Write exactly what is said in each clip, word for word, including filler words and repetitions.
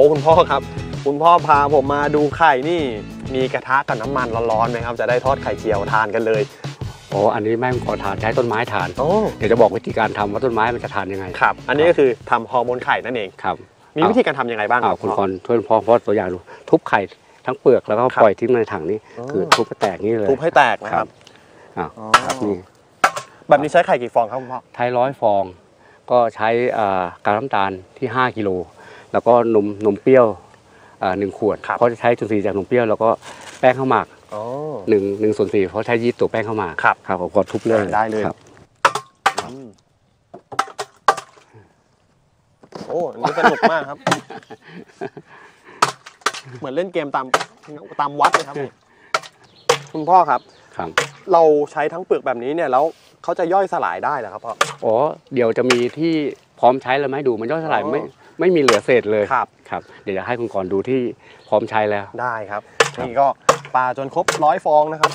คุณพ่อครับคุณพ่อพาผมมาดูไข่นี่มีกระทะกับน้ำมันร้อนๆไหมครับจะได้ทอดไข่เจียวทานกันเลยโอ้อันนี้แม่ขอทานใช้ต้นไม้ทานเดี๋ยวจะบอกวิธีการทำว่าต้นไม้มันจะทานยังไงครับอันนี้ก็คือทำฮอร์โมนไข่นั่นเองครับมีวิธีการทำยังไงบ้างครับคุณพรช่วยพ่อพ่อตัวอย่างดูทุบไข่ทั้งเปลือกแล้วก็ปล่อยทิ้งในถังนี้คือทุบให้แตกนี่เลยทุบให้แตกนะครับอ๋อครับนี่แบบนี้ใช้ไข่กี่ฟองครับคุณพ่อใช้ร้อยฟองก็ใช้กากน้ำตาลที่ห้ากิโลแล้วก็นมนมเปรี้ยวหนึ่งขวดเพราะจะใช้จุลินทรีย์จากนมเปรี้ยวแล้วก็แป้งข้าวหมากหนึ่งหนึ่งส่วนสี่เพราะใช้ยีสต์ตัวแป้งข้าวหมากครับครับผมก็ทุบเลยได้เลยโอ้อันนี้สนุกมากครับเหมือนเล่นเกมตามตามวัดเลยครับคุณพ่อครับครับเราใช้ทั้งเปลือกแบบนี้เนี่ยแล้วเขาจะย่อยสลายได้เหรอครับพ่ออ๋อเดี๋ยวจะมีที่พร้อมใช้แล้วไหมดูมันย่อยสลายไม่ไม่มีเหลือเศษเลยครับครับเดี๋ยวจะให้คุณก่อนดูที่พร้อมใช้แล้วได้ครับนี่ก็ปลาจนครบร้อยฟองนะครับ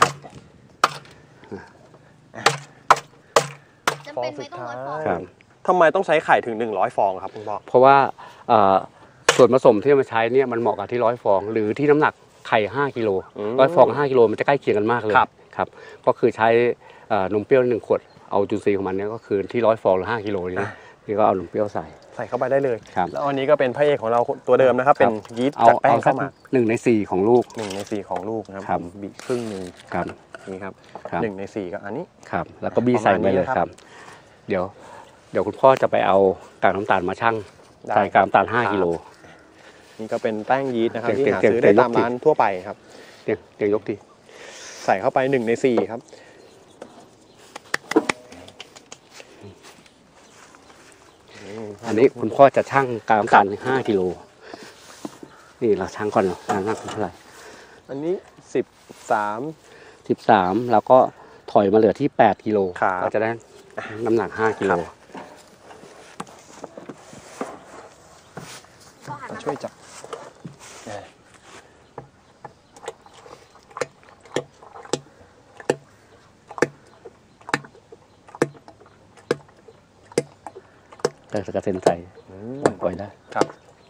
จำเป็นไม่ต้องร้อยฟองทำไมต้องใช้ไข่ถึงหนึ่งร้อยฟองครับคุณพ่อเพราะว่าส่วนผสมที่มาใช้เนี่ยมันเหมาะกับที่ร้อยฟองหรือที่น้ำหนักไข่ห้ากิโลร้อยฟองห้ากิโลมันจะใกล้เคียงกันมากเลยครับก็คือใช้นมเปรี้ยวหนึ่งขวดเอาจุลินทรีย์ของมันเนี่ยก็คือที่ร้อยฟองหรือห้ากิโลนี่นี่ก็เอานมเปรี้ยวใส่ใส่เข้าไปได้เลยแล้วอันนี้ก็เป็นพระเอกของเราตัวเดิมนะครับเป็นยีสต์จากแป้งข้าวหมากหนึ่งในสี่ของลูกหนึ่งในสี่ของลูกนะครับบีครึ่งหนึ่งครับนี่ครับหนึ่งในสี่ก็อันนี้ครับแล้วก็บี้ใส่ไปเลยครับเดี๋ยวเดี๋ยวคุณพ่อจะไปเอากากน้ำตาลมาชั่งใส่กากน้ำตาลห้ากิโลนี่ก็เป็นแป้งยีสต์นะครับที่หาซื้อได้ตามร้านทั่วไปครับเดี๋ยวเดี๋ยวยกทีใส่เข้าไปหนึ่งในสี่ครับอันนี้คุณพ่อจะชั่งกากน้ำตาลห้ากิโลนี่เราชั่งก่อนเนาะน้ำเท่าไหร่อันนี้สิบสามสิบสามแล้วก็ถอยมาเหลือที่แปดกิโลก็จะได้น้ำหนักห้ากิโลช่วยจับแต่กระเซ็นใส่ปล่อยได้ครับ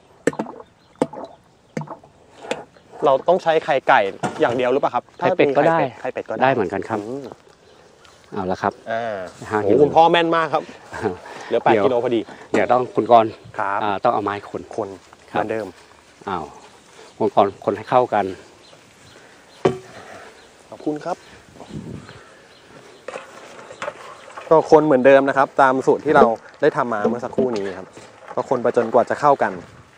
เราต้องใช้ไข่ไก่อย่างเดียวหรือเปล่าครับไข่เป็ดก็ได้ไข่เป็ดก็ได้เหมือนกันครับเอาละครับห้ากิโลคุณพ่อแม่นมากครับเหลือแปดกิโลพอดีเดี๋ยวต้องคุณกรณ์ต้องเอาไม้คนคนเหมือนเดิมอ้าวคุณกรณ์คนให้เข้ากันขอบคุณครับก็คนเหมือนเดิมนะครับตามสูตรที่เราได้ทำมาเมื่อสักครู่นี้ครับก็คนไปจนกว่าจะเข้ากัน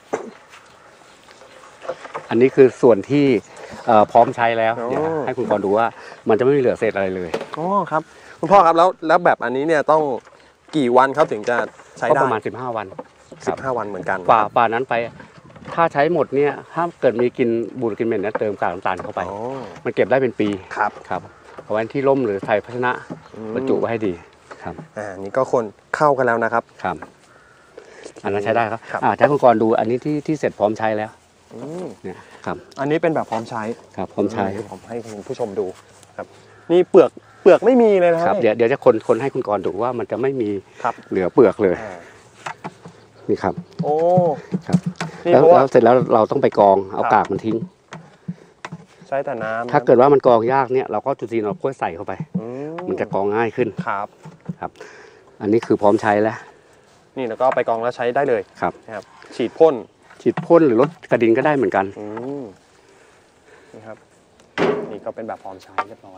อันนี้คือส่วนที่พร้อมใช้แล้วเดี๋ยวให้คุณกรณ์ดูว่ามันจะไม่มีเหลือเศษอะไรเลยอ๋อครับคุณพ่อครับแล้วแล้วแบบอันนี้เนี่ยต้องกี่วันครับถึงจะใช้ได้ประมาณสิบห้าวันสิบห้าวันเหมือนกันป่าป่านั้นไปถ้าใช้หมดเนี่ยถ้าเกิดมีกินบูดกินเหม็นเนี่ยเติมกากน้ำตาลเข้าไปมันเก็บได้เป็นปีครับครับเอาไว้ที่ร่มหรือใส่ภาชนะบรรจุไว้ให้ดีครับอ่านี่ก็คนเข้ากันแล้วนะครับครับอันนั้นใช้ได้ครับอ่าถ้าคุณกรณ์ดูอันนี้ที่ที่เสร็จพร้อมใช้แล้วเนี่ยครับอันนี้เป็นแบบพร้อมใช้ครับพร้อมใช้ผมให้คุณผู้ชมดูครับนี่เปลือกเปลือกไม่มีเลยนะครับเดี๋ยวเดี๋ยวจะคนคนให้คุณกรณ์ดูว่ามันจะไม่มีเหลือเปลือกเลยนี่ครับโอ้ครับแล้วแล้วเสร็จแล้วเราต้องไปกองเอากากมันทิ้งใช้แต่น้ำถ้าเกิดว่ามันกองยากเนี่ยเราก็จุลินทรีย์เราค่อยใส่เข้าไปมันจะกองง่ายขึ้นครับครับอันนี้คือพร้อมใช้แล้วนี่แล้วก็ไปกองแล้วใช้ได้เลยครับนะครับฉีดพ่นฉีดพ่นหรือลดกระดินก็ได้เหมือนกันนี่ครับนี่ก็เป็นแบบพร้อมใช้เรียบร้อย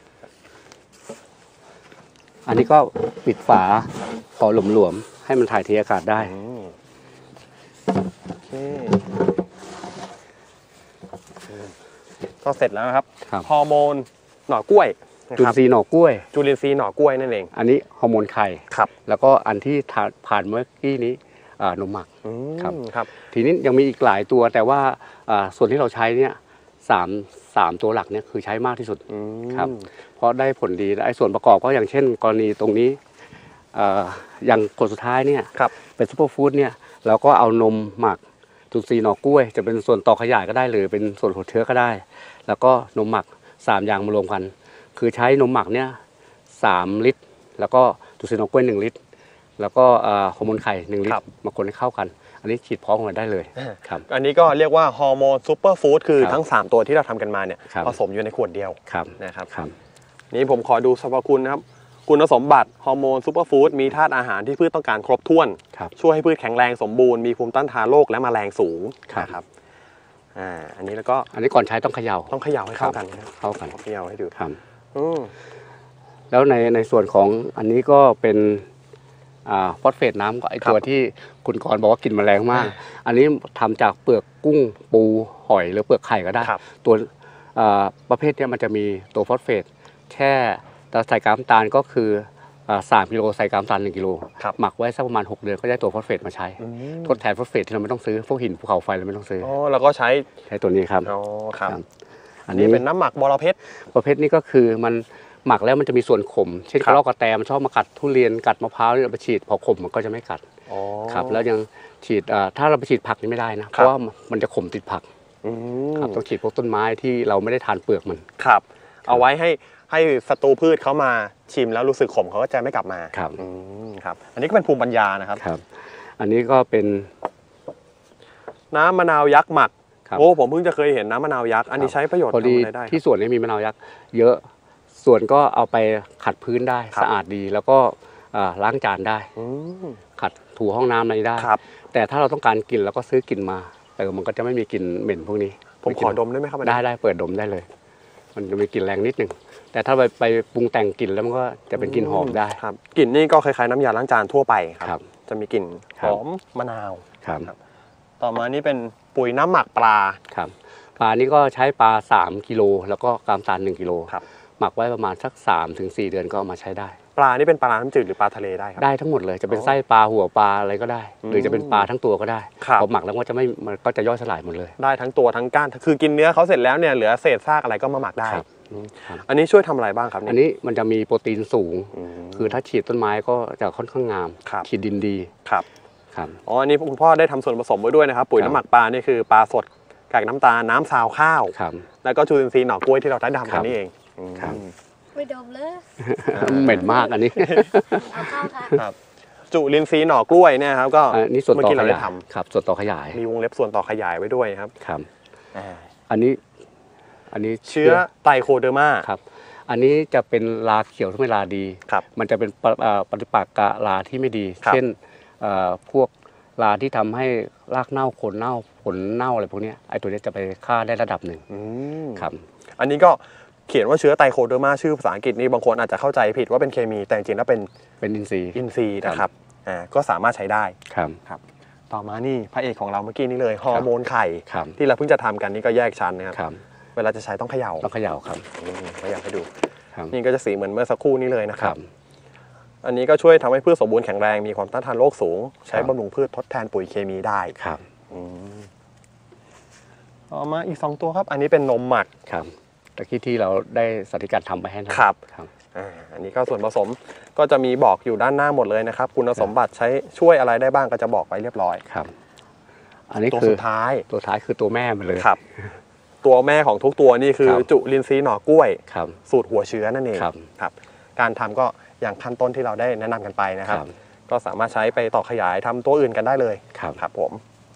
อันนี้ก็ปิดฝาพอหลวมๆให้มันถ่ายเทอากาศได้ก็เสร็จแล้วนะครับฮอร์โมนหน่อกล้วยจุลินทรีย์หน่อกล้วยจุลินทรีย์หน่อกล้วยนั่นเองอันนี้ฮอร์โมนไข่ครับแล้วก็อันที่ผ่านเมื่อกี้นี้นมหมักครับครับทีนี้ยังมีอีกหลายตัวแต่ว่าส่วนที่เราใช้เนี่ยสามสามตัวหลักเนี่ยคือใช้มากที่สุดครับเพราะได้ผลดีไอ้ส่วนประกอบก็อย่างเช่นกรณีตรงนี้อย่างคนสุดท้ายเนี่ยเป็นซุปเปอร์ฟู้ดเนี่ยเราก็เอานมหมักจุลินทรีย์หน่อกล้วยจะเป็นส่วนต่อขยายก็ได้หรือเป็นส่วนหัวเชื้อก็ได้แล้วก็นมหมักสามอย่างมารวมกันคือใช้นมหมักเนี่ยสามลิตรแล้วก็จุลินทรีย์หน่อกล้วยหนึ่งลิตรแล้วก็ฮอร์โมนไข่หนึ่งลิตครัรบมาคนให้เข้ากัน อันนี้ฉีดพร้อมกันได้เลยครับอันนี้ก็เรียกว่าฮอร์โมนซูเปอร์ฟู้ดคือครับทั้งสามตัวที่เราทำกันมาเนี่ยครับผสมอยู่ในขวดเดียวครับนะครับครับนี่ผมขอดูสรรพคุณนะครับคุณสมบัติฮอร์โมนซูเปอร์ฟู้ดมีธาตุอาหารที่พืชต้องการครบถ้วนครับช่วยให้พืชแข็งแรงสมบูรณ์มีภูมิต้านทานโรคและแมลงสูงครับนะครับอ่าอันนี้แล้วก็อันนี้ก่อนใช้ต้องเขย่าต้องเขย่าให้เข้ากันนะครับเข้ากันเขย่าให้ดูครับอืมแล้วในในส่วนของอันนี้ก็เป็นอ่าฟอสเฟตน้ำก็ไอตัวที่คุณกรณ์บอกว่ากินแมลงมาก อันนี้ทำจากเปลือกกุ้งปูหอยหรือเปลือกไข่ก็ได้ครับตัวอ่าประเภทเนี้ยมันจะมีตัวฟอสเฟตแค่แต่ใส่กากน้ำตาลก็คืออ่าสามกิโลใส่กากน้ำตาลหนึ่งกิโลครับหมักไว้สักประมาณหกเดือนก็ได้ตัวฟอสเฟตมาใช้อืมทดแทนฟอสเฟตที่เราไม่ต้องซื้อพวกหินภูเขาไฟเราไม่ต้องซื้ออ๋อแล้วก็ใช้ใช้ตัวนี้ครับอ๋อครับครับอันนี้เป็นน้ำหมักบอระเพ็ดประเภทนี้ก็คือมันหมักแล้วมันจะมีส่วนขม เช่นครักบระรอกกระแตมันชอบมากัดทุเรียนกัดมะพร้าวเนี่ยเราไปฉีดพอขมมันก็จะไม่กัดอ๋อครับแล้วยังฉีดอ่าถ้าเราไปฉีดผักนี่ไม่ได้นะคเพรับราะว่ามันจะขมติดผักอืมครับต้องฉีดพวกต้นไม้ที่เราไม่ได้ทานเปลือกมันครับ เอาไว้ให้ให้ศัตรูพืชเขามาชิมแล้วรู้สึกขมเขาก็จะไม่กลับมาครับอืมครับ อันนี้ก็เป็นภูมิปัญญานะครับครับ อันนี้ก็เป็นน้ำมะนาวยักษ์หมักครับโอ้ผมเพิ่งจะเคยเห็นน้ำมะนาวยักษ์อันนี้ใช้ประโยชน์พอดีทำอะไรได้ครับที่สวนนี้มีมะนาวยักษ์เยอะส่วนก็เอาไปขัดพื้นได้ครับสะอาดดี แล้วก็อ่าล้างจานได้อืมขัดถูห้องน้ำอะไรได้ครับแต่ถ้าเราต้องการกลิ่นเราก็ซื้อกลิ่นมาแต่มันก็จะไม่มีกลิ่นเหม็นพวกนี้ผมขอดมได้ไหมครับอันนี้ได้ได้เปิดดมได้เลย มันจะมีกลิ่นแรงนิดหนึ่งแต่ถ้าไปไปปรุงแต่งกลิ่นแล้วมันก็จะเป็นกลิ่นหอมได้ครับกลิ่นนี่ก็คล้ายๆน้ำยาล้างจานทั่วไปคครัรับ จะมีกลิ่นคหรับอมมะนาวครับต่อมานี่เป็นปุ๋ยน้ำหมักปลาครับปลานี่ก็ใช้ปลาสามกิโลแล้วก็กามตาลหนึ่งกิโลครับหมักไว้ประมาณสักสามถึงสี่เดือนก็เอามาใช้ได้ปลานี่เป็นปลาน้ำจืดหรือปลาทะเลได้ครับได้ทั้งหมดเลยจะเป็นอ๋อไส้ปลาหัวปลาอะไรก็ได้อืมหรือจะเป็นปลาทั้งตัวก็ได้ครับพอหมักแล้วก็จะไม่มันก็จะย่อยสลายหมดเลยได้ทั้งตัวทั้งก้านคือกินเนื้อเขาเสร็จแล้วเนี่ยเหลือเศษซากอะไรก็มาหมักได้ครับอืมครับอันนี้ช่วยทำอะไรบ้างครับอันนี้มันจะมีโปรตีนสูงมคือถ้าฉีดต้นไม้ก็จะค่อนข้างงามครับฉีดดินดีครับครับอ๋ออันนี้คุณพ่อได้ทำส่วนผสมไว้ด้วยนะครับ ปุ๋ยครับน้ำหมักปลานี่คือปลาสดกากน้ำตาลน้ำซาวข้าวครับแล้วก็จุลินทรีย์หน่อกล้วยที่เราได้ทำครักันบนี่เองอืมครับไม่ดมเลยเหม็นมากอันนี้เอาเข้าค่ะครับจุลินทรีย์หน่อกล้วยเนี่ยครับก็อันนี้ส่วนเมื่อต่อกี้ขเราได้ยายทครับส่วนต่อขยายำมีวงเล็บส่วนต่อขยายไว้ด้วยครับครับอ่าอันนี้ อันนี้เชื้อไตรโคเดอร์มาครับ อันนี้จะเป็นลาเขียวที่ไม่ลาดีครับมันจะเป็นปะเอ่อปฏิปักษ์กับลาที่ไม่ดีครับเช่นเอ่อพวกลาที่ทำให้รากเน่าโคนเน่าผลเน่าอะไรพวกเนี้ยไอ้ตัวเนี้ยจะไปฆ่าได้ระดับหนึ่งอืมครับอันนี้ก็เขียนว่าเชื้อไตรโคเดอร์มาชื่อภาษาอังกฤษนี่บางคนอาจจะเข้าใจผิดว่าเป็นเคมีแต่จริงๆแล้วเป็นเป็นอินทรีย์อินทรีย์นะครับอ่าก็สามารถใช้ได้ครับครับต่อมานี่พระเอกของเราเมื่อกี้นี้เลยฮอร์โมนไข่ครับที่เราเพิ่งจะทำกันนี่ก็แยกชั้นนะครับครับเวลาจะใช้ต้องเขย่าต้องเขย่าครับอืมก็อยากให้ดูครับนี่ก็จะสีเหมือนเมื่อสักครู่นี้เลยนะคครัรับ บอันนี้ก็ช่วยทำให้พืชสมบูรณ์แข็งแรงมีความต้านทานโรคสูง ใช้ครับบำรุงพืชทดแทนปุ๋ยเคมีได้ครับอืมต่อมาอีกสองตัวครับ อันนี้เป็นนมหมักครับตะกี้ที่เราได้สาธิการทำไปให้นะครับ ครับอ่าอันนี้ก็ส่วนผสมก็จะมีบอกอยู่ด้านหน้าหมดเลยนะครับ คุณสมบัติใช้ช่วยอะไรได้บ้างก็จะบอกไปเรียบร้อยครับ อันนี้ตัวคืสุอดท้ายตัวท้ายคือตัวแม่มันเลยครับ ตัวแม่ของทุกตัวนี่คือครับจุลินทรีย์หน่อกล้วยครับสูตรหัวเชื้อนั่นเองครับครับ การทำก็อย่างขั้นต้นที่เราได้แนะนำกันไปนะครับครับก็สามารถใช้ไปต่อขยายทำตัวอื่นกันได้เลยครับครับผม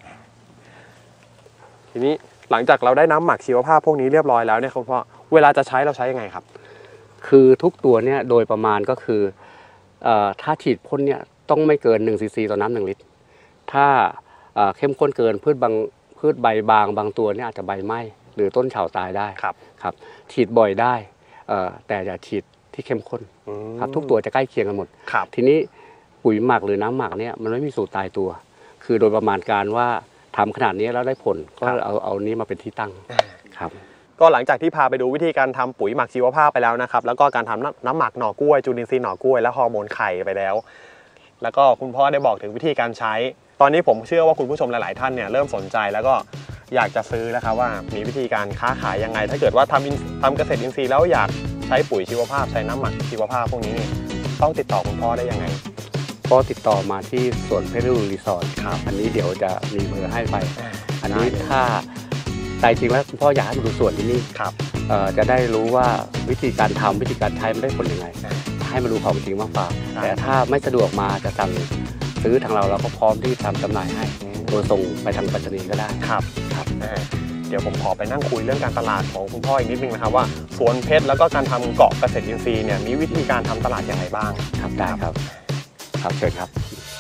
ทีนี้หลังจากเราได้น้ำหมักชีวภาพพวกนี้เรียบร้อยแล้วเนี่ยคุณพ่อเวลาจะใช้เราใช้ยังไงครับคือทุกตัวเนี่ยโดยประมาณก็คือเอ่อถ้าฉีดพ่นเนี่ยต้องไม่เกินหนึ่งซีซีต่อน้ำหนึ่งลิตร ถ้าเอ่อเข้มข้นเกินพืชบางพืชใบบางบางตัวเนี่ยอาจจะใบไหม้หรือต้นเฉาตายได้ครับครับฉีดบ่อยได้เอ่อแต่อย่าฉีดที่เข้มข้นอืมครับทุกตัวจะใกล้เคียงกันหมดครับทีนี้ปุ๋ยหมักหรือน้ำหมักเนี่ยมันไม่มีสูตรตายตัว คือโดยประมาณการว่าทำขนาดนี้แล้วได้ผลก็เอาเอานี้มาเป็นที่ตั้งครับก็หลังจากที่พาไปดูวิธีการทำปุ๋ยหมักชีวภาพไปแล้วนะครับ แล้วก็การทำน้ำน้ำหมักหน่อกล้วยจุลินทรีย์หน่อกล้วยและฮอร์โมนไข่ไปแล้ว แล้วก็คุณพ่อได้บอกถึงวิธีการใช้ ตอนนี้ผมเชื่อว่าคุณผู้ชมหลาย ๆ ท่านเนี่ยเริ่มสนใจแล้วก็อยากจะซื้อแล้วครับว่ามีวิธีการค้าขายยังไง ถ้าเกิดว่าทำอินทำเกษตรอินทรีย์แล้วอยากใช้ปุ๋ยชีวภาพใช้น้ำหมักชีวภาพพวกนี้นี่ต้องติดต่อคุณพ่อได้ยังไงก็ติดต่อมาที่สวนเพชรบุรีรีสอร์ทครับอันนี้เดี๋ยวจะมีเบอร์ให้ไป อันนี้ได้เลยถ้าใจจริงแล้วคุณพ่ออยากให้มาดูสวนที่นี่ครับเอ่อจะได้รู้ว่าวิธีการทำวิธีการใช้มันได้ผลยังไง ถ้ให้มาดูความจริงมากกว่าแต่ถ้าไม่สะดวกมาจะสั่งซื้อทางเราเราก็พร้อมที่ทำจำหน่ายให้โดยส่งไปทางไปรษณีย์ก็ได้ครับครับเดี๋ยวผมขอไปนั่งคุยเรื่องการตลาดของคุณพ่ออีกนิดนึงนะครับว่าสวนเพชรแล้วก็การทำเกาะเกษตรอินทรีย์เนี่ยมีวิธีการทำตลาดอย่างไรบ้างครับได้ครับครับเชิญครับ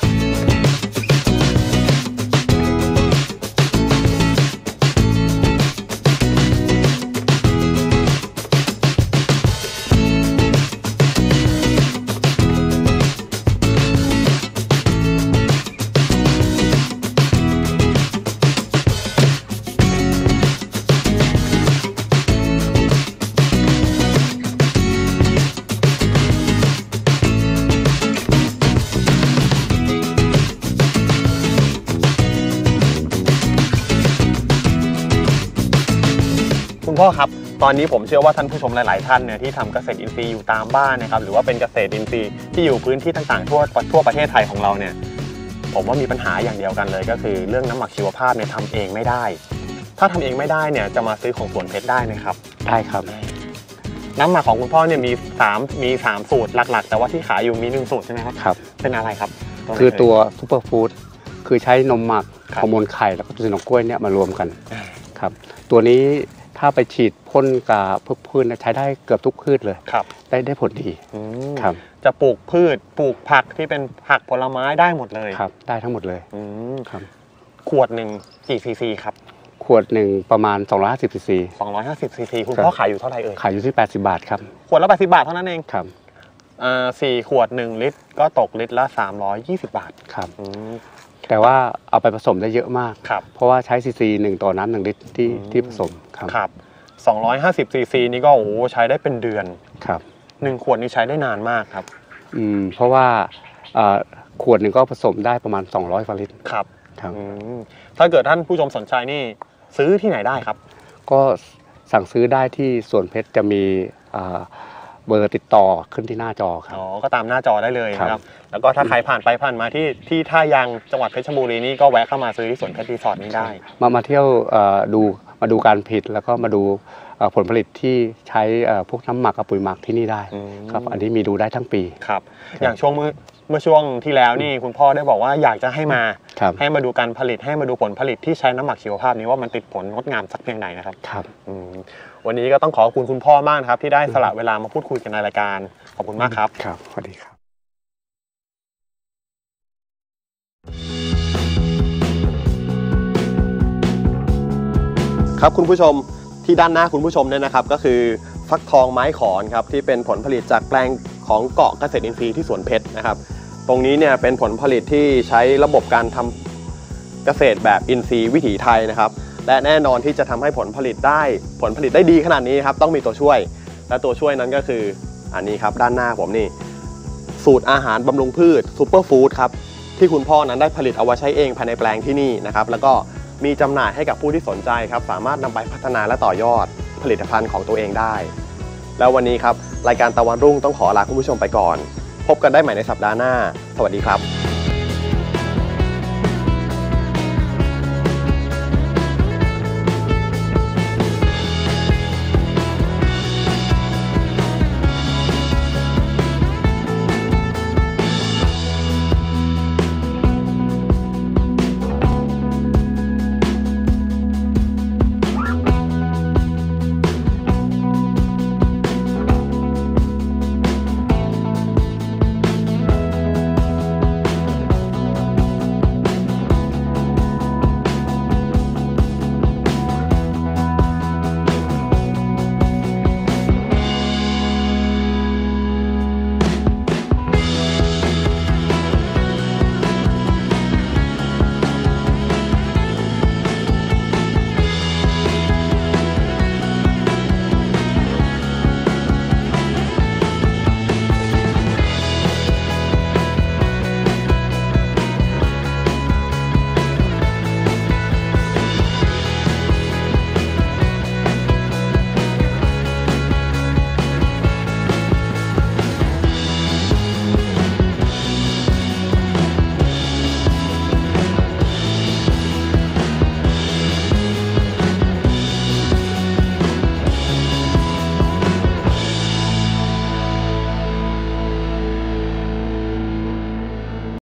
คุณพ่อครับตอนนี้ผมเชื่อว่าท่านผู้ชมหลายๆท่านเนี่ยที่ทำเกษตรอินทรีย์อยู่ตามบ้านนะครับหรือว่าเป็นเกษตรอินทรีย์ที่อยู่พื้นที่ต่างๆทั่วทั่วประเทศไทยของเราเนี่ยผมว่ามีปัญหาอย่างเดียวกันเลยก็คือเรื่องน้ำหมักชีวภาพเนี่ยทำเองไม่ได้ถ้าทำเองไม่ได้เนี่ยจะมาซื้อของสวนเพชรได้ไหมครับได้ครับน้ำหมักของคุณพ่อเนี่ยมีสามมีสามสูตรหลักๆแต่ว่าที่ขายอยู่มีหนึ่งสูตรใช่ไหมครับครับเป็นอะไรครับคือตัวซูเปอร์ฟู้ดคือใช้นมหมักฮอร์โมนไข่แล้วก็จุลินทรีย์กล้วยเนี่ยมารวมกันครับตัวนี้ถ้าไปฉีดพ่นกับพืชใช้ได้เกือบทุกพืชเลยได้ได้ผลดีครับจะปลูกพืชปลูกผักที่เป็นผักผลไม้ได้หมดเลยครับได้ทั้งหมดเลยครับขวดหนึ่งกี่ซีซีครับขวดหนึ่งประมาณสองร้อยห้าสิบซีซีสองร้อยห้าสิบซีซีคุณพ่อขายอยู่เท่าไหร่เอ่ยขายอยู่ที่แปดสิบบาทครับขวดละแปดสิบบาทเท่านั้นเองครับอ่าสี่ขวดหนึ่งลิตรก็ตกลิตรละสามร้อยยี่สิบบาทครับแต่ว่าเอาไปผสมได้เยอะมากเพราะว่าใช้ซีซีหนึ่งต่อน้ำหนึ่งลิตรที่ที่ผสมครับสองร้อยห้าสิบซีซีนี่ก็โอ้โหใช้ได้เป็นเดือนครับหนึ่งขวดนี่ใช้ได้นานมากครับอืมเพราะว่าขวดหนึ่งก็ผสมได้ประมาณสองร้อยกว่าลิตรครับครับถ้าเกิดท่านผู้ชมสนใจนี่ซื้อที่ไหนได้ครับก็สั่งซื้อได้ที่สวนเพชรจะมีเบอร์ติดต่อขึ้นที่หน้าจอครับอ๋อก็ตามหน้าจอได้เลยนะครับแล้วก็ถ้าใครผ่านไปผ่านมาที่ที่ท่ายางจังหวัดเพชรบุรีนี่ก็แวะเข้ามาซื้อที่สวนเพชรรีสอร์ทนี้ได้มามาเที่ยวดูมาดูการผลิตแล้วก็มาดูผลผลิตที่ใช้พวกน้ำหมักกับปุ๋ยหมักที่นี่ได้ครับอันนี้มีดูได้ทั้งปีครับอย่างช่วงเมื่อเมื่อช่วงที่แล้วนี่คุณพ่อได้บอกว่าอยากจะให้มาให้มาดูการผลิตให้มาดูผลผลิตที่ใช้น้ำหมักชีวภาพนี้ว่ามันติดผลงดงามสักเพียงไหนนะครับครับวันนี้ก็ต้องขอบคุณคุณพ่อมากครับที่ได้สละเวลามาพูดคุยกันในรายการขอบคุณมากครับครับสวัสดีครับครับคุณผู้ชมที่ด้านหน้าคุณผู้ชมเนี่ยนะครับก็คือฟักทองไม้ขอนครับที่เป็นผลผลิตจากแปลงของเกาะเกษตรอินทรีย์ที่สวนเพชรนะครับตรงนี้เนี่ยเป็นผลผลิตที่ใช้ระบบการทำเกษตรแบบอินทรีย์วิถีไทยนะครับและแน่นอนที่จะทำให้ผลผลิตได้ผลผลิตได้ดีขนาดนี้ครับต้องมีตัวช่วยและตัวช่วยนั้นก็คืออันนี้ครับด้านหน้าผมนี่สูตรอาหารบำรุงพืชซูเปอร์ฟู้ดครับที่คุณพ่อนั้นได้ผลิตเอาไว้ใช้เองภายในแปลงที่นี่นะครับแล้วก็มีจำหน่ายให้กับผู้ที่สนใจครับสามารถนำไปพัฒนาและต่อยอดผลิตภัณฑ์ของตัวเองได้แล้ววันนี้ครับรายการตะวันรุ่งต้องขอลาคุณผู้ชมไปก่อนพบกันได้ใหม่ในสัปดาห์หน้าสวัสดีครับ